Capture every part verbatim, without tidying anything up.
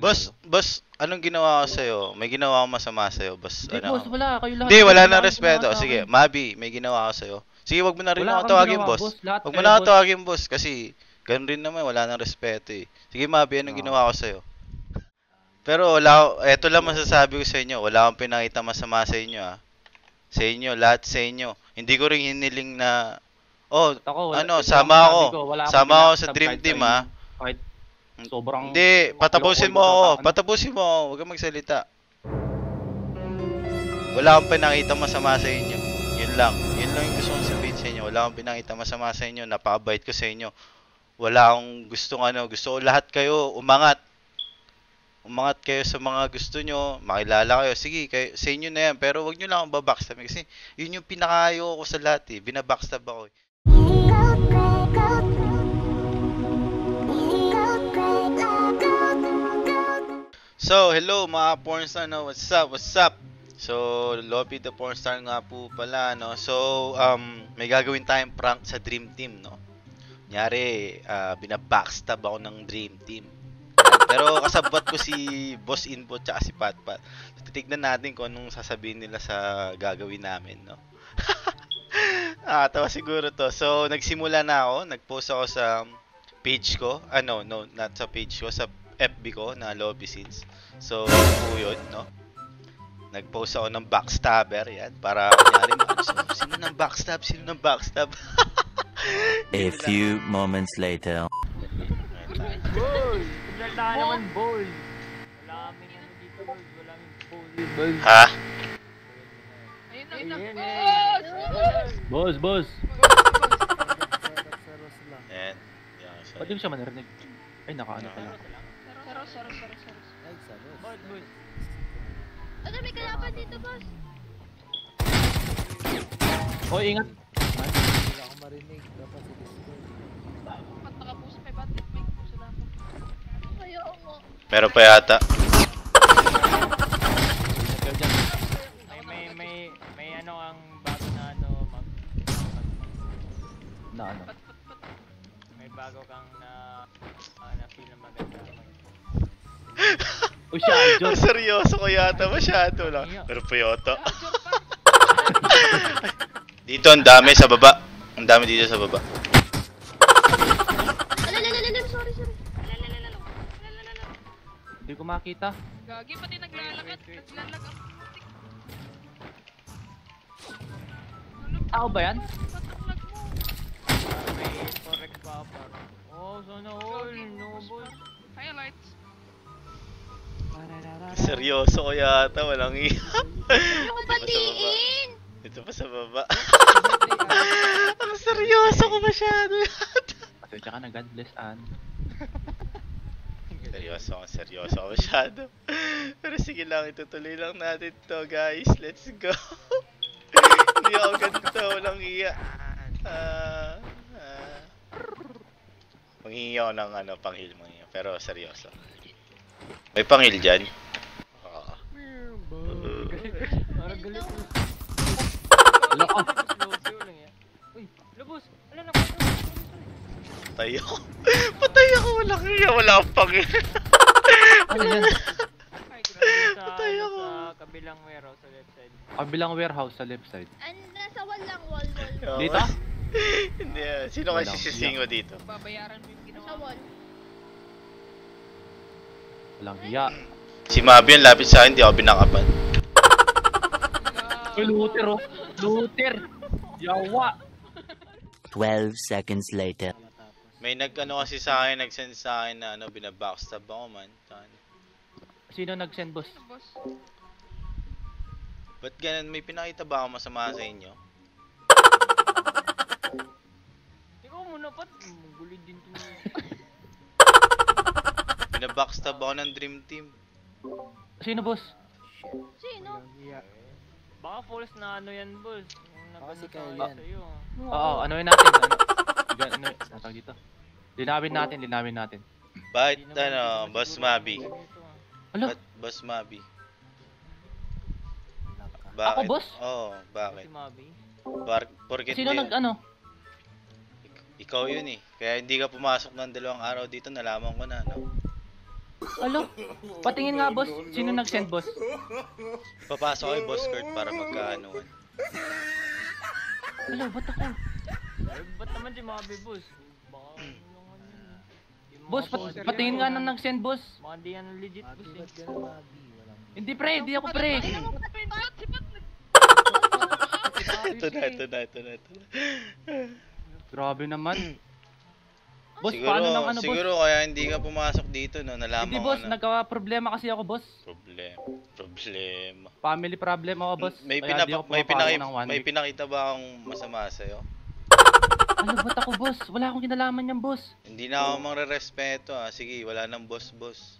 Boss, boss, anong ginawa ko sa'yo? May ginawa akong masama sa'yo, boss. Hindi, Ano? boss, wala. Kayo lahat. Hindi, wala Wala nang kang respeto. ginawa sa Sige, akin. Mabi, may ginawa ako sa'yo. Sige, wag mo na rin Wala ako kang tawagin, ginawa, boss. boss. Lahat Wag mo kayo, na ako boss. tawagin, boss, kasi ganun rin naman, wala nang respeto eh. Sige, Mabi, anong No. ginawa ko sa'yo? Pero wala, ako- eto lang masasabi ko sa inyo. Wala akong pinakita masama sa inyo, ah. Sa inyo, lahat sa inyo. Hindi ko rin hiniling na, oh, Ako, wala, ano, ito sama ang ako. sabi ko, wala akong Sama ako sa binakastab Dream kahit Team, sa ah. inyo. Kahit sobrang... Hindi, patapusin mo Loko-loko ako. ka, ano? Patapusin mo ako. Huwag kang magsalita. Wala akong pinakita masama sa inyo. Yun lang. Yun lang yung gusto kong sabihin sa inyo. Wala akong pinakita masama sa inyo. Napakabait ko sa inyo. Wala akong gustong ano. Gusto ko lahat kayo umangat. Umangat kayo sa mga gusto nyo. Makilala kayo. Sige, kayo, sa inyo na yan. Pero wag nyo lang akong babackstab. Kasi yun yung pinakayo ko sa lahat eh. Binabackstab ako eh. So, hello mga pornstar, no? What's up? What's up? So, Lobby the pornstar nga po pala, no? So, um, may gagawin tayong prank sa Dream Team, no? Kunyari, uh, binabackstab ako ng Dream Team. Yan. Pero kasabot ko si Boss Inbo tsaka si Patpat. So, titignan natin kung anong sasabihin nila sa gagawin namin, no? Ah, tawa siguro to. So, nagsimula na ako. Nag-post ako sa page ko. Ano, no, not sa page ko, sa F B ko na Lobby Scenes. So, po yun, no? Nag-post ako ng backstabber, yan. Para, kunyari, sino ng backstab? Sino ng backstab? A few moments later. Boy! Pinalta naman, boy! Wala kaming ano dito, boy. Wala kaming boy, boy. Ha? Ayun na, ayun na. Boss, boss! Yan. Yan. So, Ba't di mo siya manarinig? Ay, nakaano pala. Saros, saros, saros, saros. Boss, boss! Ano, may kalaban dito, boss. Oy, ingat! Wala akong marinig. Dapat si Discord. Ba't nakapuso? May battery, may puso lang ako. Kaya ako. meron pa yata. Ikaw dyan. May, may, may, may ano ang bago na ano, mag... Na ano? May bago kang na... Uh, na feel na maganda. Uy, siya, Ang George! seryoso ko yata, masyado lang. Pero pa yata. Dito, ang dami sa baba. Ang dami dito sa baba. Alalalala, sorry, sorry. Alalalala. Alalalala. Hindi ko makita. Gagi, pati naglalakad. Naglalag ang putik. Ako ba yan? Pataklag mo. May correct pa ako parang. Oh, sana all, noble. Highlights. Seryoso ko yata, walang iya. Ano ko batiin? Dito pa sa baba. Ang seryoso ko masyado yata. Pasensya ka na, God bless, Ann. Seryoso ko, seryoso ko masyado. Pero sige lang, itutuloy lang natin to guys. Let's go. Hindi ako ganito, walang iya. Ah, ah. Manghingi ako ng ano, panghil mo niya. Pero seryoso. May panghil dyan? Oo. Parang galit mo. Wala ka. Uy, labos! Wala na ko. Patay ako. Patay ako, walang iya. Wala akong panghil. Ano yan? Patay ako. Sa kabilang warehouse sa left side. Kabilang warehouse sa left side. Ano, nasa wall lang, wall, wall, wall. Dito? Hindi ah. Sino kasi Walang sisisingo dito? Babayaran mo yung ginawa. Sa wall. Walang hiya. Si Mabi ang lapit sa akin, di ako binakapan. Uy, looter oh! Looter! Yawa! Twelve seconds later. May nag-ano kasi sa akin, nag-send sa akin na ano, binabackstab ako man. Sino nag-send, boss? Boss. Ba't ganun? May pinakita ba ako masama sa inyo? Ikaw muna, Pat. Gulid din to. Binabackstab ako ng Dream Team. Sino, boss? Sino? Baka false na ano yan, boss. Baka si Kyle yan. Oo, ano yun natin? Ano? Gan- ano yun? Natawag dito. Linawin natin, linawin natin. Bakit ano, Boss Mabi? Alo, Ba't Boss Mabi? Naka. Bakit? Ako, boss? Oo, bakit? si Mabi. Bar- porket Sino di- nag ano? Ik- ikaw yun eh. Kaya hindi ka pumasok ng dalawang araw dito, nalaman ko na, no? Alo? Patingin nga, boss. Sino nag-send, boss? Papasok kay Boss Kurt para magkaanuan. Alo, ba't ako? Eh, ba't naman si Mabi, boss? Baka ano naman yun, eh. Yung mga Boss, pat poster patingin yan, nga mga- na nag-send, boss. Mga di yan legit, Mabi, boss, eh. ba't ganun, Mabi? Walang... Hindi, pre. Hindi ako, pre. Ay, naku, si Pat, si Pat nag- Ito na, ito na, ito na, ito na. Grabe naman. Boss, Siguro, paano ng ano, boss? siguro kaya hindi ka pumasok dito, no? Nalaman Hindi, ko boss. na. Nagka-problema kasi ako, boss. Problem. Problema. Family problem ako, boss. May, Kaya pinapa- di ako may, pumapasok pinaki- ng one may week. pinakita ba akong masama sa'yo? Ano, ba't ako, boss? Wala akong kinalaman yan, boss. Hindi na ako mangre-respeto, ah. Sige, wala nang boss-boss.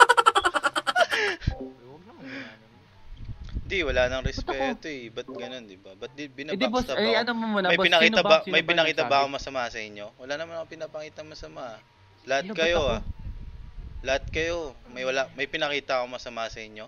Huwag naman ganyan. Hindi, wala nang respeto eh. Ba't ganun, di ba? Ba't di Eh, di, boss. binabackstab Eh, ako? ano mo muna, May boss? pinakita Sino ba, Sino may pinakita ba nagsabi? ako masama sa inyo? Wala naman ako pinapakita masama. Lahat Ano, ba't kayo ako? ah. Lahat kayo. May wala may pinakita ako masama sa inyo?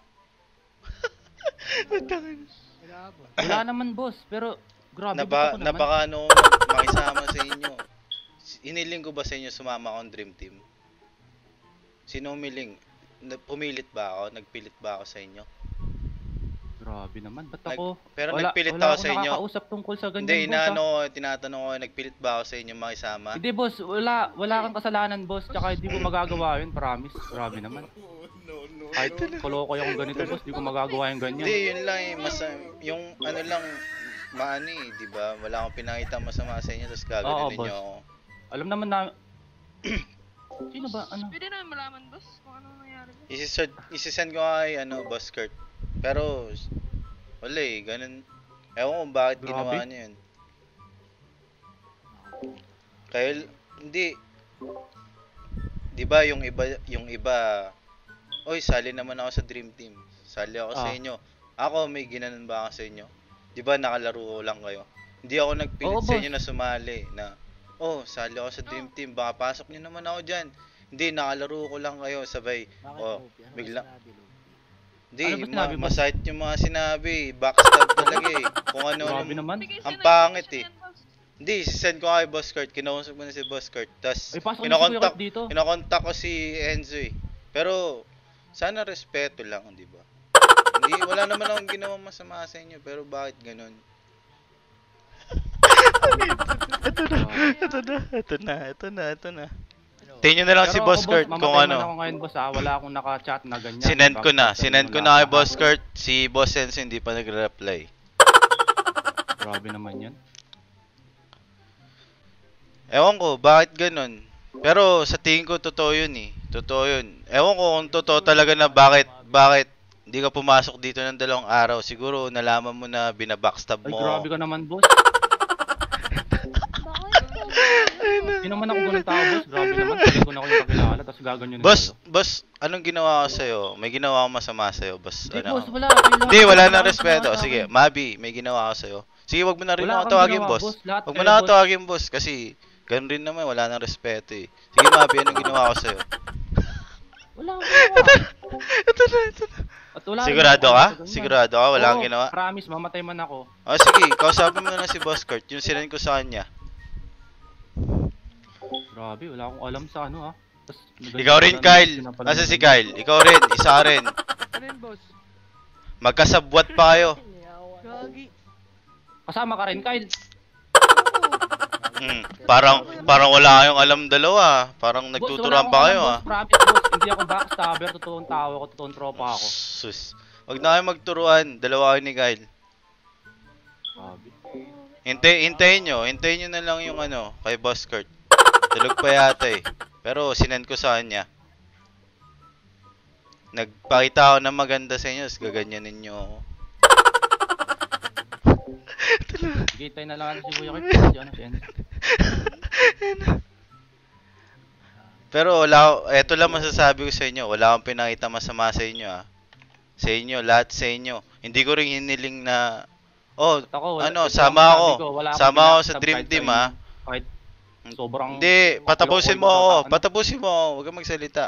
Wala, boss. Wala naman, boss. Pero, grabe, Naba, ba't ako naman? nabaka ano mag- makisama sa inyo. Iniling ko ba sa inyo sumama akong dream team? Sino umiling? Na- Pumilit ba ako? Nagpilit ba ako sa inyo? Grabe naman, ba't Nag- ako? pero wala, nagpilit wala ako akong sa inyo. nakakausap tungkol sa ganyan, Hindi, boss, inaano ah. ko, tinatanong ko, nagpilit ba ako sa inyo makisama? Hindi, boss. Wala, wala kang kasalanan, boss. Tsaka hindi ko magagawa yun, promise. Grabe naman. Kahit koloko yung ganito, boss, di ko magagawa yung ganyan. Hindi, yun lang eh. Mas, yung ano lang, maano eh, di ba? Wala akong pinakita masama sa inyo, tapos Oo, gaganunin boss. niyo ako. Alam naman na... Sino ba? Ano? Pwede naman malaman, boss, kung ano nangyari. boss. Isisend, isisend ko kay, ano, Boss Kurt. Pero, wala eh, ganun. Ewan ko kung bakit Grabe. ginawa niyo yun. Kaya, hindi. Di ba yung iba, yung iba, oy, sali naman ako sa Dream Team. Sali ako sa Ah. inyo. Ako, may ginanon ba ako sa inyo? Di ba nakalaro ko lang kayo? Hindi ako nagpilit Oo, sa boss. inyo na sumali. Na, oh, sali ako sa Dream Team. Baka pasok niyo naman ako dyan. Hindi, nakalaro ko lang kayo. Sabay, Bakit, oh, Lupi? Ano bigla. ba sinabi, Lupi? Hindi, Ano ba sinabi, ma- boss? masahit yung mga sinabi. Backstab talaga eh. Kung ano, Grabe ano. naman. Bigay Ang siya ng pangit location eh. yan, boss. Hindi, sisend ko kay Boss Kurt. Kinausap ko na si Boss Kurt. Tapos, Ay, pasok na si Kuya kinakontak, Kurt dito. kinakontak ko si Enzo eh. Pero, sana respeto lang, di ba? Hindi, wala naman akong ginawang masama sa inyo. Pero bakit ganun? ito na, ito na, ito na, ito na, ito na. Tingnan nyo na lang si Pero Boss ako, Kurt mamatay kung man ano. ako ngayon, boss, ah. Wala akong naka-chat na ganyan. Sinend ko na, Bakit sinend ko wala na kay akong Boss naka- Kurt. Si Boss Enzo hindi pa nagre-reply. Grabe naman yan. Ewan ko, bakit ganun? Pero sa tingin ko, totoo yun eh. Totoo yun. Ewan ko kung totoo talaga na bakit, bakit hindi ka pumasok dito ng dalawang araw. Siguro nalaman mo na binabackstab Ay, mo. grabe ka naman, boss. Bakit po? Hindi naman ako ganun tao, boss. Grabe naman. Hindi ko na ako yung kakilala, tapos gaganyan Boss, boss, anong ginawa ko sa'yo? May ginawa ko masama sa'yo, boss. Hindi, Ano? boss, wala. Kayo lang- Hindi, wala wala nang kang respeto. ginawa sa Sige, akin. Mabi, may ginawa ko sa'yo. Sige, wag mo na rin Wala ako kang tawagin, ginawa, boss. boss. Lahat Wag mo kayo, na ako boss. tawagin, boss, kasi ganun rin naman, wala nang respeto eh. Sige, Mabi, anong ginawa ko sa'yo? Wala akong ginawa. Ito na, ito na. At wala rin Sigurado ako ka? sa ganyan. Sigurado ka? Wala kang Oo, ginawa? Promise, mamatay man ako. Oh, sige, kausapin mo na lang si Boss Kurt. Yung sinend ko sa kanya. Grabe, wala akong alam sa ano, ah. Tas, Ikaw rin, Kyle. Asa si Kyle? Ikaw rin, isa ka rin. Ano yun, boss? Magkasabwat pa kayo. Gagi. Kasama ka rin, Kyle. Hmm, parang parang wala kayong alam dalawa. Parang Boss, nagtuturuan wala pa akong kayo alam, ah. boss. Promise, boss. Hindi ako backstabber. Totoong tao ako. Totoong tropa ako. Sus. Wag na kayo magturuan. Dalawa kayo ni Kyle. Grabe. Hintay, hintayin nyo. Hintayin nyo na lang yung ano, kay Boss Kurt. Tulog pa yata eh. Pero sinend ko sa kanya. Nagpakita ako ng maganda sa inyo, tapos gaganyanin nyo ako. Sige, tayo na lang si Kuya Kurt. Si ano, si Enzo. Pero wala, eto lang masasabi ko sa inyo. Wala akong pinakita masama sa inyo ah. Sa inyo, lahat sa inyo. Hindi ko rin hiniling na, oh, Ako, wala- ano, ito sama ang ako. sabi ko, wala akong Sama ako sa pinaka-subscribe Dream sa Team inyo. ah. Kahit sobrang... Hindi, patapusin mo Loko-loko ako. sa ano. Patapusin mo ako. Huwag kang magsalita.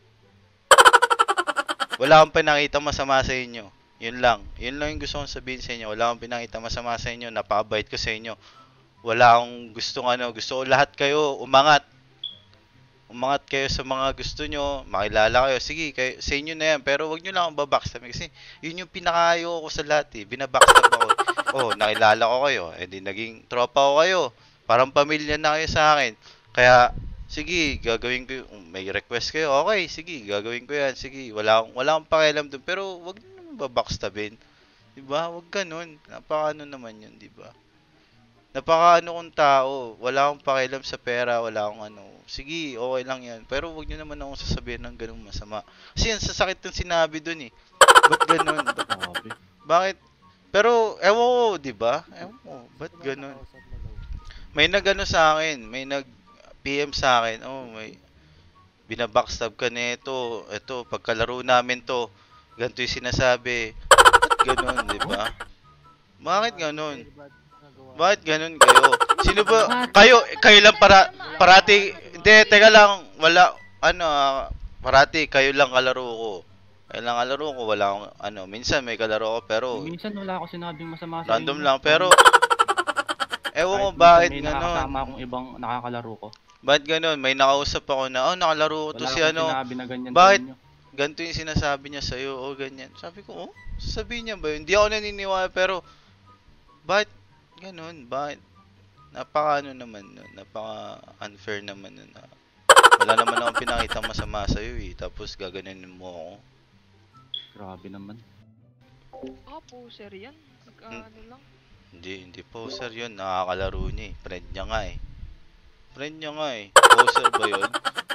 Wala akong pinakita masama sa inyo. Yun lang. Yun lang yung gusto kong sabihin sa inyo. Wala akong pinakita masama sa inyo. Napakabait ko sa inyo. Wala akong gustong ano. Gusto ko lahat kayo umangat. umangat kayo sa mga gusto nyo, makilala kayo, sige, kayo, sa inyo na yan, pero wag nyo lang akong babackstab kasi yun yung pinakayo ko sa lahat eh, binabackstab ako. Oh, nakilala ko kayo, edi naging tropa ko kayo, parang pamilya na kayo sa akin, kaya, sige, gagawin ko, y- may request kayo, okay, sige, gagawin ko yan, sige, wala akong, wala akong pakialam dun, pero wag nyo naman babackstabin, diba, wag ganun, napaka ano naman yun, diba? Napakaano kong tao, wala akong pakialam sa pera, wala akong ano. Sige, okay lang yan. Pero wag niyo naman akong sasabihin ng ganung masama. Kasi yan, sasakit ng sinabi dun eh. Ba't ganun? Ba't, Grabe. bakit? Pero, ewan ko, di ba? Ewan ko, ba't ganun? May nag-ano sa akin, may nag-P M sa akin, oh, may binabackstab ka nito, ito, pagkalaro namin to, ganito yung sinasabi. Ba't ganun, di ba? Bakit ganun? Bakit ganun kayo? Sino ba? Kayo, kayo lang para, parati, hindi, teka lang, wala, ano, ah, parati, kayo lang kalaro ko. Kayo lang kalaro ko, wala akong, ano, minsan may kalaro ko, pero, Minsan wala ako sinabing masama sa random inyo. lang, pero, ewan ko Kahit bakit minsan may nakakasama ganun. akong ibang nakakalaro ko. Bakit ganun? May nakausap ako na, oh, nakalaro ko to Wala si akong ano, sinabi na ganyan bakit? sa inyo. ganito yung sinasabi niya sa'yo, o ganyan. Sabi ko, oh, sasabihin niya ba yun? Hindi ako naniniwala, pero, bakit ganun? Bakit? Napaka ano naman nun, napaka unfair naman nun na, wala naman akong pinakita masama sa'yo eh, tapos gaganunin mo ako. Grabe naman. Ah, poser yan. Nag-ano lang. Hindi, hindi poser yun, nakakalaro niya eh, friend niya nga eh. Friend niya nga eh, poser ba yun?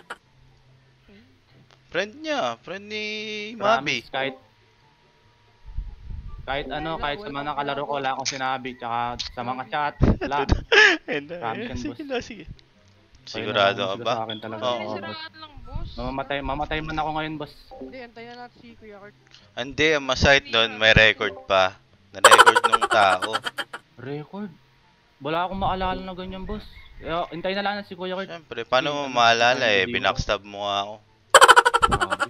Friend niya, friend ni Mabi. Promise, kahit kahit ano, kahit sa mga nakalaro ko, wala akong sinabi. Tsaka sa mga chat, wala. Promise yan, Sige boss. na, sige. Kayo Sigurado na ka lang ba? Sa akin talaga. Oo. Oo, boss. Sinisiraan lang, boss. Mamamatay, mamatay man ako ngayon, boss. Hindi, antayin natin si Kuya Kurt. Hindi, ang masayit doon, may record pa. Na-record nung tao. Record. Wala akong maalala na ganyan, boss. Eh, hintayin na lang natin si Kuya Kurt. Siyempre, paano mo maalala eh, binackstab mo nga ako. Grabe.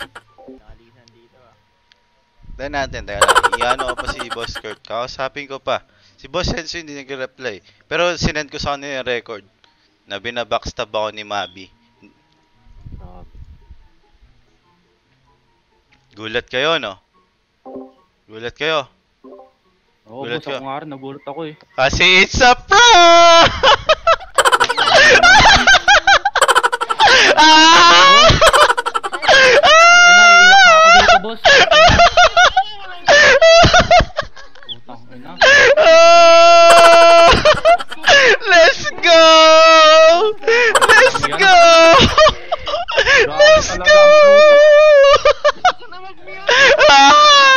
Tayo natin, tayo natin. Iano ko pa si Boss Kurt. Kakausapin ko pa. Si Boss Henso hindi nag-reply. Pero sinend ko sa kanya yung record na binabackstab ako ni Mabi. Grabe. Gulat kayo, no? Gulat kayo. Oo, Gulat boss, ka. ako nga rin. Nagulat ako eh. Kasi it's a prank! Ah! Ay na, iiyak na ako dito, boss. Putang ina. Ah! Let's go! Let's go! Let's talaga go! ang Na mag-mute. Ah!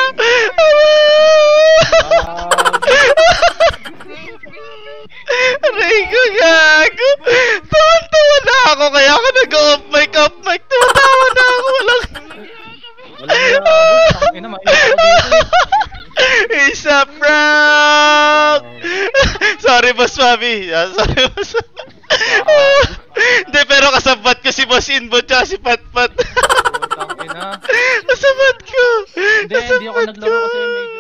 Aray ko, gago! Tawan-tawa na ako, kaya ako nag-off mic, off mic, tumatawa na ako, walang... Wala na, boss. Tang ina, maiyak ako dito eh. It's a prank! Sorry, Boss Mabi. Ah, sorry, Boss. Hindi, pero kasabat ko si Boss Inbo tsaka si Patpat. Putang ina. Kasabat ko! Hindi, hindi ako Kasabat naglaro kasi ko. may